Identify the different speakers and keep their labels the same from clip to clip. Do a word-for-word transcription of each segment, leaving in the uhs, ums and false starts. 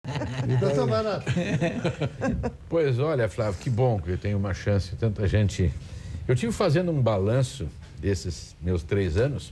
Speaker 1: Doutor Barato.
Speaker 2: Pois olha, Flávio, que bom que eu tenho uma chance, tanta gente... Eu tive fazendo um balanço desses meus três anos,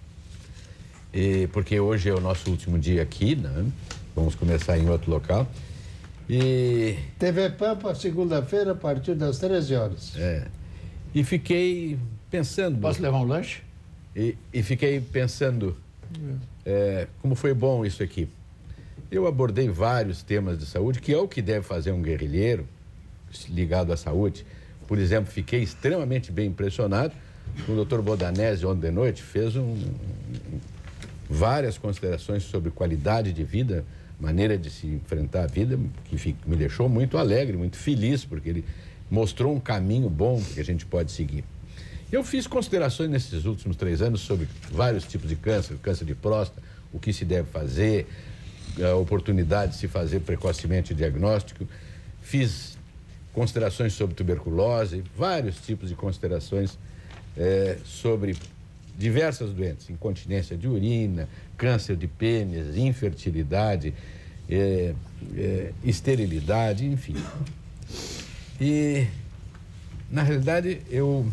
Speaker 2: e, porque hoje é o nosso último dia aqui, né? Vamos começar em outro local. E...
Speaker 1: T V Pampa, segunda-feira, a partir das treze horas.
Speaker 2: É. E fiquei pensando...
Speaker 3: Posso levar um lanche?
Speaker 2: E, e fiquei pensando é, como foi bom isso aqui. Eu abordei vários temas de saúde, que é o que deve fazer um guerrilheiro ligado à saúde. Por exemplo, fiquei extremamente bem impressionado com o doutor Bodanese ontem de noite, fez um, um, várias considerações sobre qualidade de vida, maneira de se enfrentar a vida, que fico, me deixou muito alegre, muito feliz, porque ele mostrou um caminho bom que a gente pode seguir. Eu fiz considerações nesses últimos três anos sobre vários tipos de câncer, câncer de próstata, o que se deve fazer, a oportunidade de se fazer precocemente o diagnóstico. Fiz considerações sobre tuberculose, vários tipos de considerações é, sobre diversas doenças, incontinência de urina, câncer de pênis, infertilidade, é, é, esterilidade, enfim. E, na realidade, eu,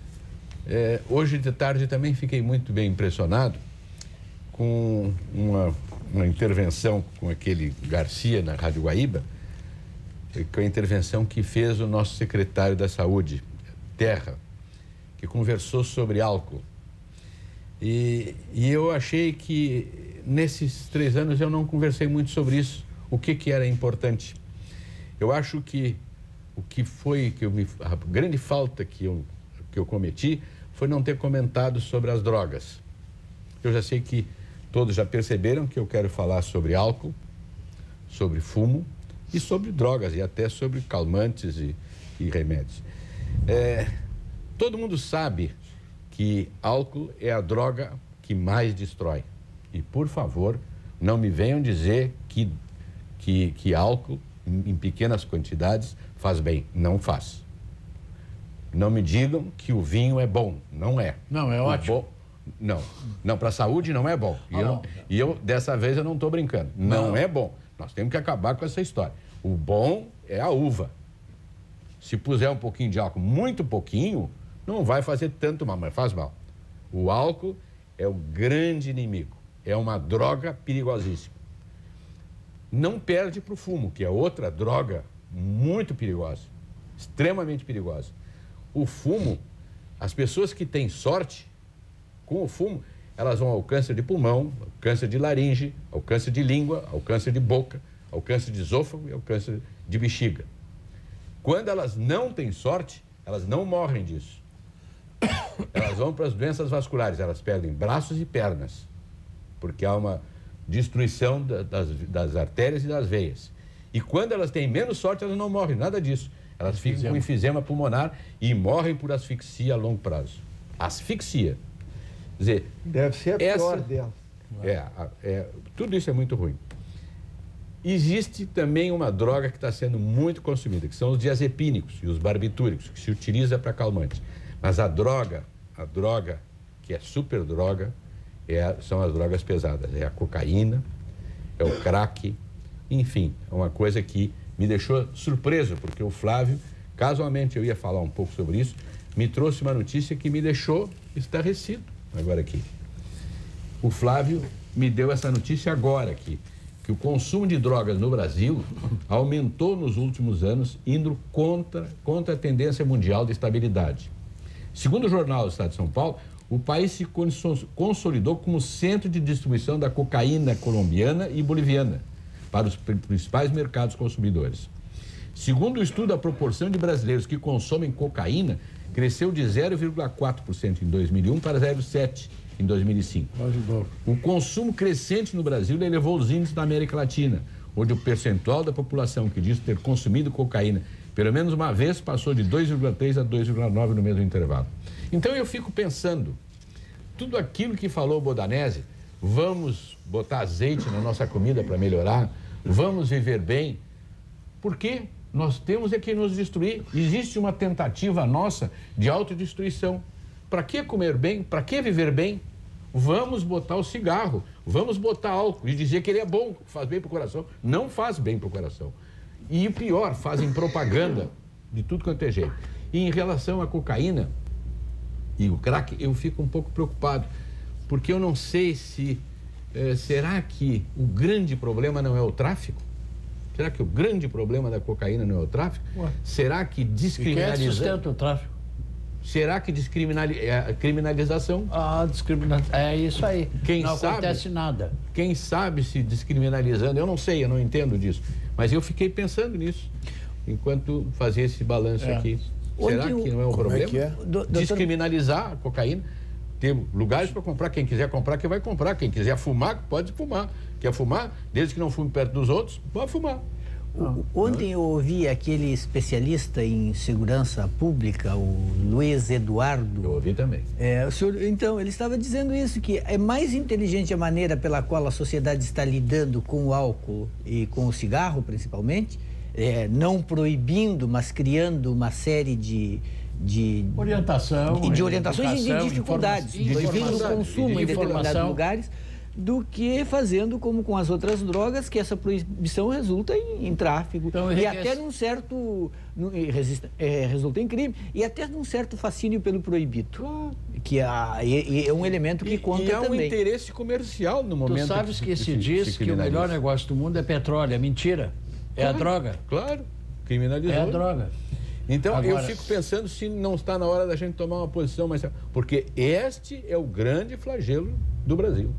Speaker 2: é, hoje de tarde também fiquei muito bem impressionado com uma, uma intervenção com aquele Garcia na Rádio Guaíba, com a intervenção que fez o nosso secretário da Saúde, Terra, que conversou sobre álcool. E, e eu achei que nesses três anos eu não conversei muito sobre isso, o que que era importante. Eu acho que o que foi, que eu me, a grande falta que eu, que eu cometi foi não ter comentado sobre as drogas. Eu já sei que todos já perceberam que eu quero falar sobre álcool, sobre fumo e sobre drogas e até sobre calmantes e, e remédios. É, todo mundo sabe que álcool é a droga que mais destrói. E, por favor, não me venham dizer que, que, que álcool, em pequenas quantidades, faz bem. Não faz. Não me digam que o vinho é bom. Não é.
Speaker 3: Não, é
Speaker 2: o
Speaker 3: ótimo.
Speaker 2: Bo... Não. Não, para a saúde não é bom. E,
Speaker 3: Ah,
Speaker 2: eu,
Speaker 3: não.
Speaker 2: e eu, dessa vez, eu não estou brincando. Não,
Speaker 3: Não.
Speaker 2: é bom. Nós temos que acabar com essa história. O bom é a uva. Se puser um pouquinho de álcool, muito pouquinho, não vai fazer tanto mal, mas faz mal. O álcool é o grande inimigo. É uma droga perigosíssima. Não perde para o fumo, que é outra droga muito perigosa, extremamente perigosa. O fumo, as pessoas que têm sorte com o fumo, elas vão ao câncer de pulmão, ao câncer de laringe, ao câncer de língua, ao câncer de boca, ao câncer de esôfago e ao câncer de bexiga. Quando elas não têm sorte, elas não morrem disso. Elas vão para as doenças vasculares, elas perdem braços e pernas, porque há uma destruição da, das, das artérias e das veias. E quando elas têm menos sorte, elas não morrem, nada disso. Elas ficam
Speaker 3: Enfisema.
Speaker 2: com enfisema pulmonar e morrem por asfixia a longo prazo. Asfixia. Quer dizer,
Speaker 4: Deve ser a
Speaker 2: essa,
Speaker 4: pior dela.
Speaker 2: é, a- é, tudo isso é muito ruim. Existe também uma droga que está sendo muito consumida, que são os diazepínicos e os barbitúricos, que se utiliza para calmantes. Mas a droga, a droga que é super droga, é a- são as drogas pesadas. É a cocaína, é o crack, enfim, é uma coisa que me deixou surpreso, porque o Flávio, casualmente eu ia falar um pouco sobre isso, me trouxe uma notícia que me deixou estarrecido agora aqui. O Flávio me deu essa notícia agora aqui, que o consumo de drogas no Brasil aumentou nos últimos anos, indo contra, contra a tendência mundial de estabilidade. Segundo o jornal do Estado de São Paulo, o país se cons- consolidou como centro de distribuição da cocaína colombiana e boliviana para os pri- principais mercados consumidores. Segundo o estudo, a proporção de brasileiros que consomem cocaína cresceu de zero vírgula quatro por cento em dois mil e um para zero vírgula sete por cento em dois mil e cinco.
Speaker 1: Ajudou.
Speaker 2: O consumo crescente no Brasil elevou os índices da América Latina, onde o percentual da população que diz ter consumido cocaína pelo menos uma vez passou de dois vírgula três a dois vírgula nove no mesmo intervalo. Então eu fico pensando, tudo aquilo que falou o Bodanese, vamos botar azeite na nossa comida para melhorar, vamos viver bem, porque nós temos é que nos destruir. Existe uma tentativa nossa de autodestruição. Para que comer bem? Para que viver bem? Vamos botar o cigarro, vamos botar álcool e dizer que ele é bom, faz bem para o coração. Não faz bem para o coração. E o pior, fazem propaganda de tudo quanto é jeito. E em relação à cocaína e o crack, eu fico um pouco preocupado, porque eu não sei se... Eh, será que o grande problema não é o tráfico? Será que o grande problema da cocaína não é o tráfico?
Speaker 3: Ué.
Speaker 2: Será que descriminalizar...
Speaker 3: E quem sustenta o tráfico?
Speaker 2: Será que descriminali... é a criminalização?
Speaker 3: Ah, discriminação. É isso aí.
Speaker 2: Quem
Speaker 3: não
Speaker 2: sabe,
Speaker 3: acontece nada.
Speaker 2: Quem sabe se descriminalizando, eu não sei, eu não entendo disso. Mas eu fiquei pensando nisso, enquanto fazia esse balanço
Speaker 3: É.
Speaker 2: aqui. Será
Speaker 3: Onde
Speaker 2: que
Speaker 3: o-
Speaker 2: não é o
Speaker 1: Como é
Speaker 2: problema?
Speaker 1: que é?
Speaker 3: Do- doutor-
Speaker 2: Descriminalizar a cocaína, ter lugares para comprar. Quem quiser comprar, que vai comprar. Quem quiser fumar, pode fumar. Quer fumar, desde que não fume perto dos outros, pode fumar.
Speaker 4: O- Ontem eu ouvi aquele especialista em segurança pública, o Luiz Eduardo.
Speaker 2: Eu ouvi também.
Speaker 4: É, o senhor, então, ele estava dizendo isso, que é mais inteligente a maneira pela qual a sociedade está lidando com o álcool e com o cigarro, principalmente, é, não proibindo, mas criando uma série de... de
Speaker 3: Orientação.
Speaker 4: de, de orientações e de
Speaker 3: educação,
Speaker 4: dificuldades,
Speaker 3: informa-
Speaker 4: proibindo o
Speaker 3: informação,
Speaker 4: consumo
Speaker 3: de
Speaker 4: em determinados
Speaker 3: informação.
Speaker 4: lugares, do que fazendo como com as outras drogas, que essa proibição resulta em, em tráfico
Speaker 3: Então,
Speaker 4: e
Speaker 3: enriquece.
Speaker 4: até num certo no- e resista- é, resulta em crime e até num certo fascínio pelo proibido, que a, e, e é um elemento que conta
Speaker 2: e há um
Speaker 4: também.
Speaker 2: interesse comercial no
Speaker 3: Tu
Speaker 2: momento
Speaker 3: sabes que se
Speaker 2: se-
Speaker 3: diz
Speaker 2: se
Speaker 3: que o
Speaker 2: criminaliza.
Speaker 3: melhor negócio do mundo é petróleo, é mentira. É a
Speaker 2: Claro,
Speaker 3: droga.
Speaker 2: Claro, criminalizou.
Speaker 3: É a droga.
Speaker 2: Então, eu
Speaker 3: Agora-
Speaker 2: fico pensando se não está na hora da gente tomar uma posição mais... Porque este é o grande flagelo do Brasil.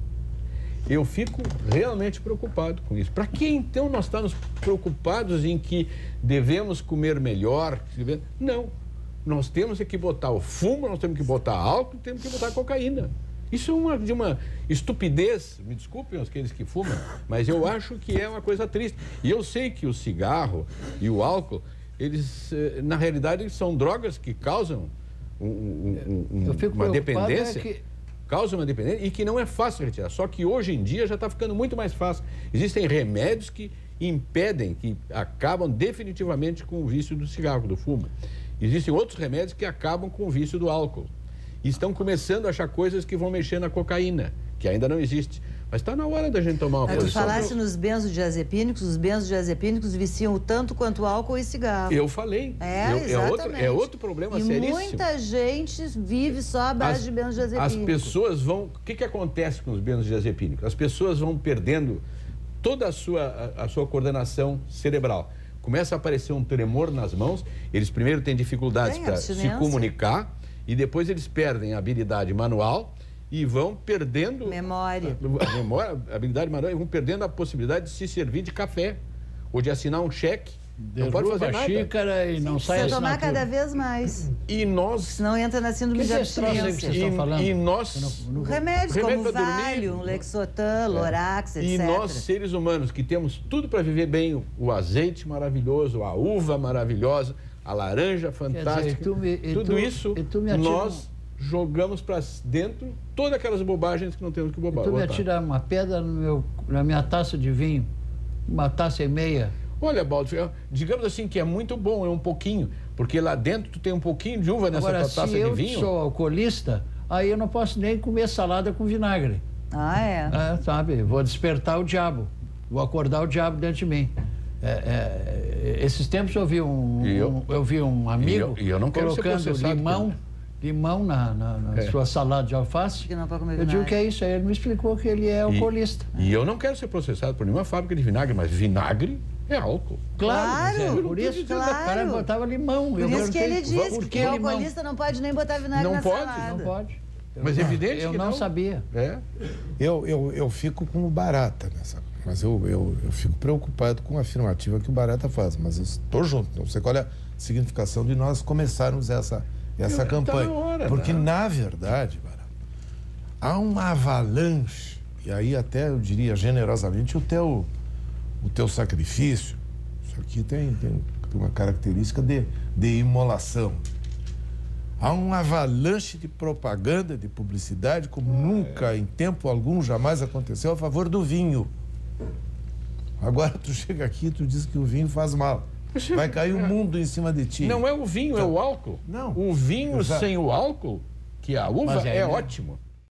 Speaker 2: Eu fico realmente preocupado com isso. Para que então nós estamos preocupados em que devemos comer melhor? Não. Nós temos é que botar o fumo, nós temos que botar álcool, temos que botar cocaína. Isso é uma, de uma estupidez, me desculpem aqueles que fumam, mas eu acho que é uma coisa triste. E eu sei que o cigarro e o álcool, eles, eh, na realidade, eles são drogas que causam um- um- um-
Speaker 3: Eu fico
Speaker 2: uma
Speaker 3: preocupado
Speaker 2: dependência.
Speaker 3: é que-
Speaker 2: Causa uma dependência e que não é fácil retirar. Só que hoje em dia já está ficando muito mais fácil. Existem remédios que impedem, que acabam definitivamente com o vício do cigarro, do fumo. Existem outros remédios que acabam com o vício do álcool. E estão começando a achar coisas que vão mexer na cocaína, que ainda não existe. Mas está na hora da gente tomar uma
Speaker 5: Mas tu
Speaker 2: posição.
Speaker 5: falasse nos benzodiazepínicos, os benzodiazepínicos viciam tanto quanto o álcool e cigarro.
Speaker 2: Eu falei.
Speaker 5: É,
Speaker 2: Eu- é, outro,
Speaker 5: exatamente.
Speaker 2: é outro problema
Speaker 5: e
Speaker 2: seríssimo.
Speaker 5: muita gente vive só à base
Speaker 2: As-
Speaker 5: de benzodiazepínicos.
Speaker 2: As pessoas vão... O que, que acontece com os benzodiazepínicos? As pessoas vão perdendo toda a sua, a, a sua coordenação cerebral. Começa a aparecer um tremor nas mãos, eles primeiro têm dificuldades
Speaker 5: Tem
Speaker 2: para se
Speaker 5: abstinência.
Speaker 2: comunicar e depois eles perdem a habilidade manual e vão perdendo...
Speaker 5: Memória.
Speaker 2: A, memória, a habilidade manual e vão perdendo a possibilidade de se servir de café ou de assinar um cheque. Não pode
Speaker 3: Derruba
Speaker 2: fazer
Speaker 3: a
Speaker 2: nada.
Speaker 3: xícara e não sai a
Speaker 5: Precisa tomar
Speaker 3: assinatura.
Speaker 5: cada vez mais.
Speaker 2: E nós...
Speaker 5: Senão entra na síndrome
Speaker 3: Que
Speaker 5: de
Speaker 3: que é esse troço aí que
Speaker 5: abstinência.
Speaker 3: vocês estão falando?
Speaker 2: E nós...
Speaker 5: Remédios
Speaker 2: Remédio
Speaker 5: como
Speaker 2: pra dormir.
Speaker 5: Valium, Lexotan, Lorax,
Speaker 2: E
Speaker 5: etcétera.
Speaker 2: nós, seres humanos, que temos tudo para viver bem, o- o azeite maravilhoso, a uva maravilhosa, a laranja fantástica,
Speaker 3: dizer, e tu me- e
Speaker 2: tudo
Speaker 3: tu-
Speaker 2: isso,
Speaker 3: e tu me atira
Speaker 2: nós jogamos para dentro todas aquelas bobagens que não temos que bobar.
Speaker 3: Tu me
Speaker 2: botar.
Speaker 3: atira uma pedra no meu, na minha taça de vinho, uma taça e meia.
Speaker 2: Olha, Baldo, é- digamos assim que é muito bom, é um pouquinho, porque lá dentro tu tem um pouquinho de uva nessa
Speaker 3: Agora,
Speaker 2: tua
Speaker 3: se
Speaker 2: taça de
Speaker 3: eu
Speaker 2: vinho.
Speaker 3: sou alcoolista, aí eu não posso nem comer salada com vinagre.
Speaker 5: Ah, é.
Speaker 3: É, sabe? Vou despertar o diabo. Vou acordar o diabo dentro de mim. É, é, esses tempos eu vi um,
Speaker 2: E eu?
Speaker 3: um- eu vi um amigo
Speaker 2: E eu- e eu não quero ser
Speaker 3: colocando
Speaker 2: processado
Speaker 3: limão,
Speaker 2: por-
Speaker 3: limão na, na- na
Speaker 2: É.
Speaker 3: sua salada de alface.
Speaker 5: Que não pode comer
Speaker 3: Eu digo
Speaker 5: vinagre.
Speaker 3: que é isso. Aí ele me explicou que ele é alcoolista.
Speaker 2: E eu não quero ser processado por nenhuma fábrica de vinagre, mas vinagre é álcool.
Speaker 3: Claro,
Speaker 5: Claro,
Speaker 3: mas é, por isso
Speaker 5: claro.
Speaker 3: o cara botava limão.
Speaker 5: Por
Speaker 3: Eu
Speaker 5: isso que
Speaker 3: perguntei,
Speaker 5: ele disse
Speaker 3: por
Speaker 5: que,
Speaker 3: que
Speaker 5: o
Speaker 3: limão?
Speaker 5: alcoolista não pode nem botar vinagre
Speaker 2: Não
Speaker 5: na
Speaker 2: pode,
Speaker 5: salada.
Speaker 3: Não pode.
Speaker 2: Mas é evidente
Speaker 3: Eu
Speaker 2: que
Speaker 3: não,
Speaker 2: não.
Speaker 3: sabia.
Speaker 2: É.
Speaker 1: Eu, eu, eu fico com o Barata nessa. Mas eu, eu, eu fico preocupado com a afirmativa que o Barata faz. Mas eu estou junto. Não sei qual é a significação de nós começarmos essa, essa
Speaker 2: Eu-
Speaker 1: campanha.
Speaker 2: tá na hora,
Speaker 1: Porque,
Speaker 2: tá?
Speaker 1: na verdade, Barata, há uma avalanche, e aí até eu diria generosamente, o teu, o teu sacrifício, isso aqui tem, tem uma característica de, de imolação. Há uma avalanche de propaganda, de publicidade, como nunca, em tempo algum, jamais aconteceu, a favor do vinho. Agora tu chega aqui e tu diz que o vinho faz mal. Vai cair o mundo em cima de ti.
Speaker 2: Não é o vinho, é o álcool.
Speaker 1: Não.
Speaker 2: O vinho
Speaker 1: Exato.
Speaker 2: sem o álcool, que é a uva,
Speaker 3: Mas
Speaker 2: é
Speaker 3: aí, né?
Speaker 2: ótimo.